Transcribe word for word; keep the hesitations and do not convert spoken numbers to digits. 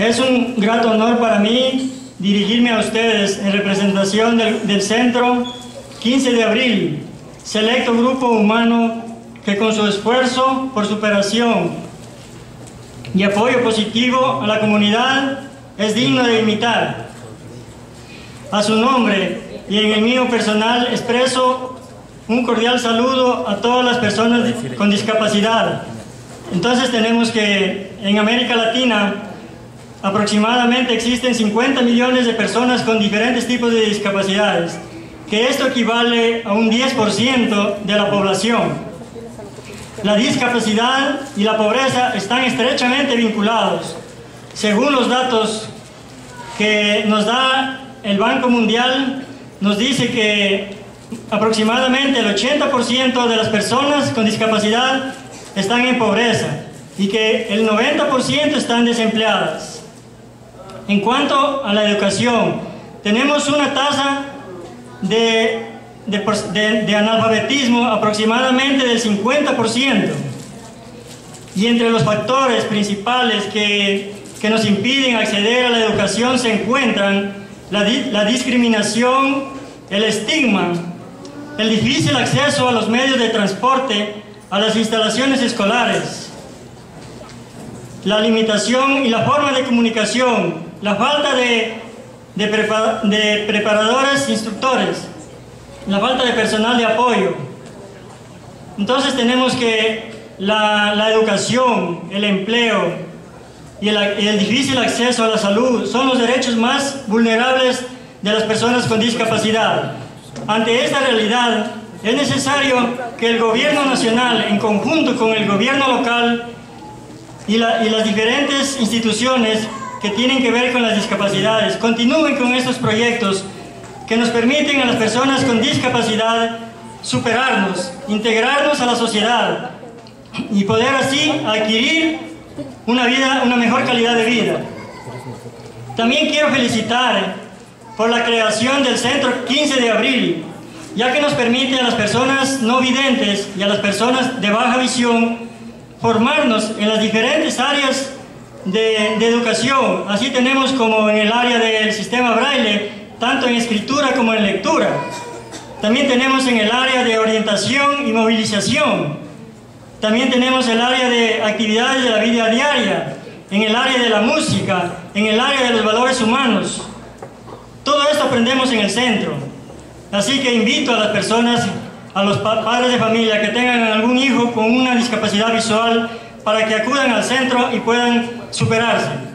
Es un grato honor para mí dirigirme a ustedes en representación del, del Centro quince de abril, selecto grupo humano que con su esfuerzo por superación y apoyo positivo a la comunidad es digno de imitar. A su nombre y en el mío personal expreso un cordial saludo a todas las personas con discapacidad. Entonces tenemos que en América Latina aproximadamente existen cincuenta millones de personas con diferentes tipos de discapacidades, que esto equivale a un diez por ciento de la población. La discapacidad y la pobreza están estrechamente vinculados. Según los datos que nos da el Banco Mundial, nos dice que aproximadamente el ochenta por ciento de las personas con discapacidad están en pobreza y que el noventa por ciento están desempleadas. En cuanto a la educación, tenemos una tasa de, de, de, de analfabetismo aproximadamente del cincuenta por ciento. Y entre los factores principales que, que nos impiden acceder a la educación se encuentran la, la discriminación, el estigma, el difícil acceso a los medios de transporte, a las instalaciones escolares, la limitación y la forma de comunicación, la falta de, de, prepara, de preparadores, instructores, la falta de personal de apoyo. Entonces tenemos que la, la educación, el empleo y el, y el difícil acceso a la salud son los derechos más vulnerables de las personas con discapacidad. Ante esta realidad, es necesario que el gobierno nacional, en conjunto con el gobierno local y, la, y las diferentes instituciones que tienen que ver con las discapacidades, continúen con estos proyectos que nos permiten a las personas con discapacidad superarnos, integrarnos a la sociedad y poder así adquirir una vida, una mejor calidad de vida. También quiero felicitar por la creación del Centro quince de abril, ya que nos permite a las personas no videntes y a las personas de baja visión formarnos en las diferentes áreas de, de educación. Así tenemos como en el área del sistema braille, tanto en escritura como en lectura. También tenemos en el área de orientación y movilización. También tenemos el área de actividades de la vida diaria, en el área de la música, en el área de los valores humanos. Todo esto aprendemos en el centro. Así que invito a las personas, a los padres de familia que tengan algún hijo con una discapacidad visual para que acudan al centro y puedan superarse.